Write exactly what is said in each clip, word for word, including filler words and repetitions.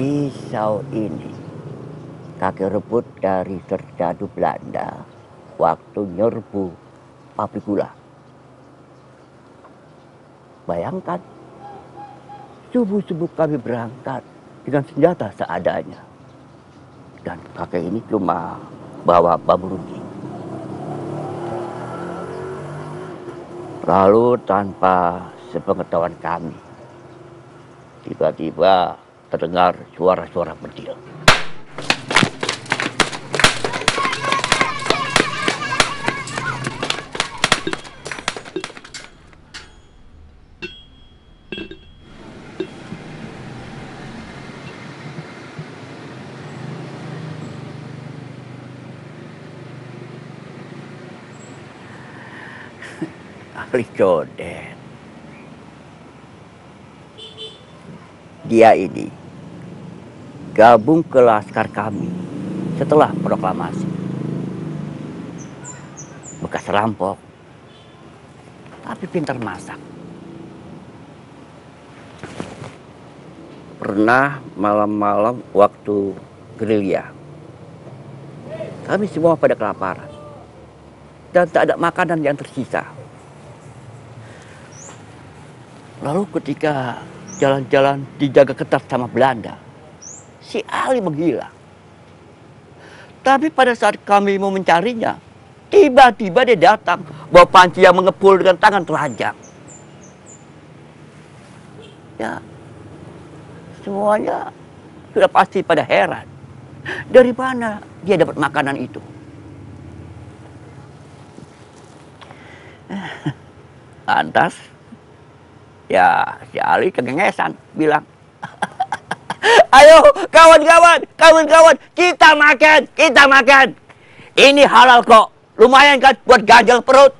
Pisau ini kakek rebut dari serdadu Belanda waktu nyerbu pabrik gula. Bayangkan, subuh-subuh kami berangkat dengan senjata seadanya. Dan kakek ini cuma bawa bambu runcing. Lalu tanpa sepengetahuan kami, tiba-tiba terdengar suara-suara bedil. Ahli codet. Dia ini gabung ke laskar kami setelah proklamasi. Bekas rampok, tapi pintar masak. Pernah malam-malam waktu gerilya, kami semua pada kelaparan dan tak ada makanan yang tersisa. Lalu ketika jalan-jalan dijaga ketat sama Belanda, si Ali menghilang. Tapi pada saat kami mau mencarinya, tiba-tiba dia datang bawa panci yang mengepul dengan tangan telanjang. Ya, semuanya sudah pasti pada heran. Dari mana dia dapat makanan itu? Lantas, ya si Ali kegengesan bilang, ayo kawan-kawan, kawan-kawan, kita makan, kita makan. Ini halal kok, lumayan kan buat ganjal perut.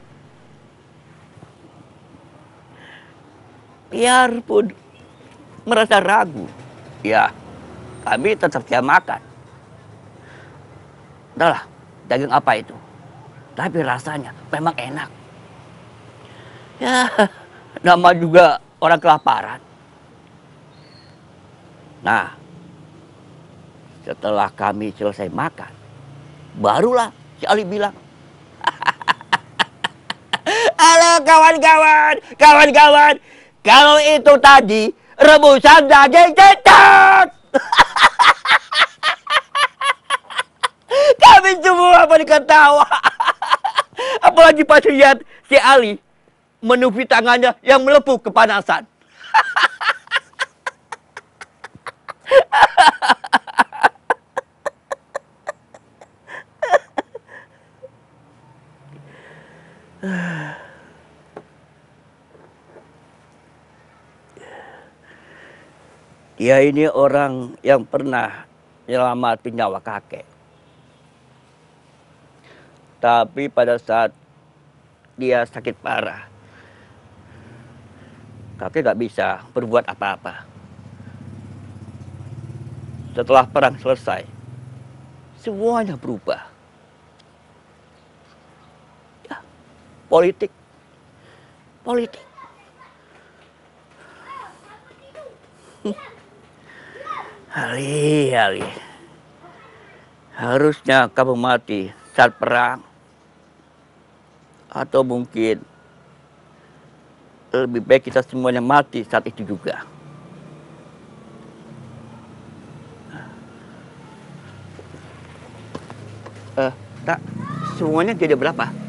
Biarpun merasa ragu, ya kami tetap siap makan. Entahlah, daging apa itu. Tapi rasanya memang enak. Ya, nama juga orang kelaparan. Nah, setelah kami selesai makan, barulah si Ali bilang, halo kawan-kawan, kawan-kawan, kalau itu tadi rebusan daging cecak. Kami semua pada ketawa. Apalagi pas lihat si Ali menupi tangannya yang melepuh kepanasan. Dia ini orang yang pernah menyelamatkan nyawa kakek. Tapi pada saat dia sakit parah, kakek gak bisa berbuat apa-apa. Setelah perang selesai, semuanya berubah. Ya, politik, politik. Ali, Ali, harusnya kamu mati saat perang, atau mungkin lebih baik kita semuanya mati saat itu juga. Eh, tak, semuanya jadi berapa?